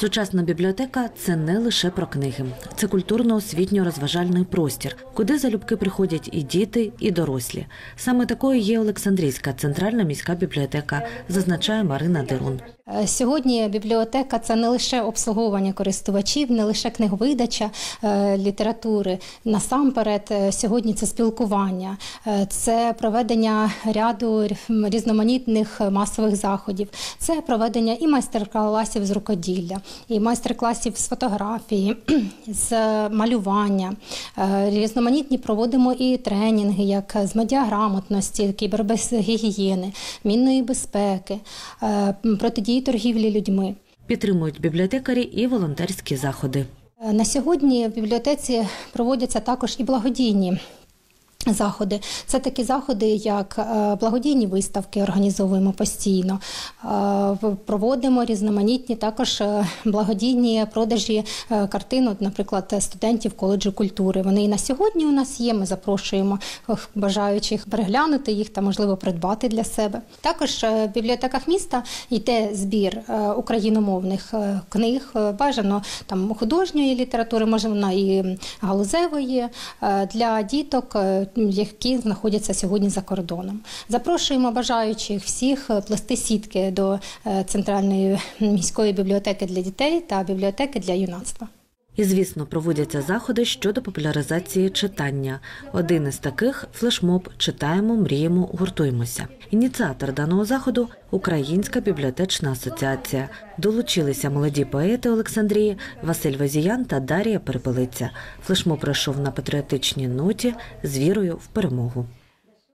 Сучасна бібліотека – це не лише про книги. Це культурно-освітньо-розважальний простір, куди залюбки приходять і діти, і дорослі. Саме такою є Олександрійська центральна міська бібліотека, зазначає Марина Дерун. Сьогодні бібліотека – це не лише обслуговування користувачів, не лише книговидача літератури. Насамперед, сьогодні це спілкування, це проведення ряду різноманітних масових заходів, це проведення і майстер-класів з рукоділля, і майстер-класів з фотографії, з малювання. Різноманітні проводимо і тренінги, як з медіаграмотності, кібербезгігієни, мінної безпеки, протидії торгівлі людьми. Підтримують бібліотекарі і волонтерські заходи. На сьогодні в бібліотеці проводяться також і благодійні заходи. Це такі заходи, як благодійні виставки організовуємо постійно. Проводимо різноманітні також благодійні продажі картин, наприклад, студентів коледжу культури. Вони і на сьогодні у нас є, ми запрошуємо бажаючих переглянути їх та, можливо, придбати для себе. Також в бібліотеках міста йде збір україномовних книг, бажано там художньої літератури, можливо, і галузевої, для діток, які знаходяться сьогодні за кордоном. Запрошуємо бажаючих всіх плести сітки до Центральної міської бібліотеки для дітей та бібліотеки для юнацтва. І, звісно, проводяться заходи щодо популяризації читання. Один із таких – флешмоб «Читаємо, мріємо, гуртуємося». Ініціатор даного заходу – Українська бібліотечна асоціація. Долучилися молоді поети Олександрії Василь Вазіян та Дар'я Перепелиця. Флешмоб пройшов на патріотичній ноті з вірою в перемогу.